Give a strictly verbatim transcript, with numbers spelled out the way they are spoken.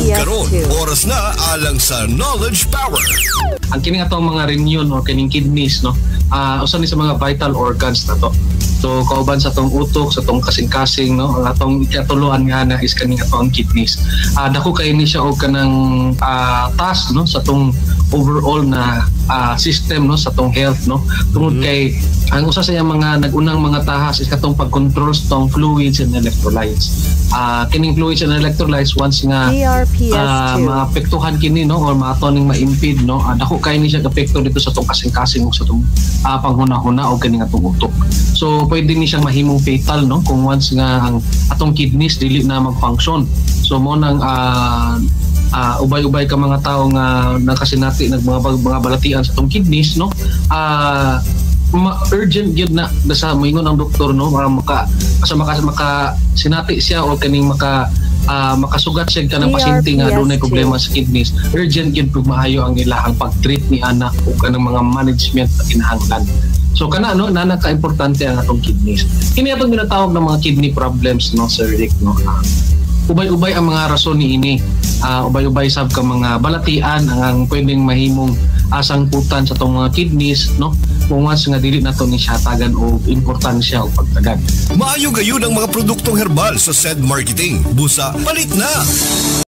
Karon, oras na alang sa Knowledge Power. Ang kini atong mga renewal or kining kidneys, no, uh, usa ni sa mga vital organs na to. So kauban sa tong utok, sa tong kasing-kasing, no, ang atong ikatuluan nga na is kaning atong kidneys. Uh, dako kay ni siya og kanang uh, task, no, sa tong overall na uh, system, no, sa tong health, no, tungod mm-hmm. kay ang usa sa mga nagunang mga tahas is katong pag-control sa tong fluids and electrolytes. Uh, kining fluids and electrolytes once nga uh, maapektuhan kini, no, or maato ning ma-impede, no, uh, dako kay ni siya apekto dito sa tong kasing-kasing sa tong uh, panghuna-huna o kaning atong utok. So pwede ni siyang mahimong fatal, no, kung once nga ang atong kidneys dili na mag-function. So mo nang uh, uh, ubay-ubay ka mga tao nga nakasinati nag mga, mga balatian sa atong kidneys, no, uh, ma-urgent gyud na sa moingon ang doktor, no, maka sa maka, maka sinati siya o kaning maka uh, makasugat siya kanang pasyente nga dunay problema sa kidneys. Urgent gyud pug maayo ang ilahang pag-treat ni anak o kanang mga management na kinahanglan. So kana, no, nana ka importante ang atong kidneys. Kini atong ginatawag ng mga kidney problems, no, Sir Rick, no. Uh, ubay-ubay ang mga rason ni ini. Uh, ubay-ubay sab ka mga balatian ang, ang pwedeng mahimong asang putan sa tong mga kidneys, no, kung once nga dili nato ni siya tagan o importansya o pagtagan. Maayo gayon ang mga produktong herbal sa S E D Marketing. Busa, palit na!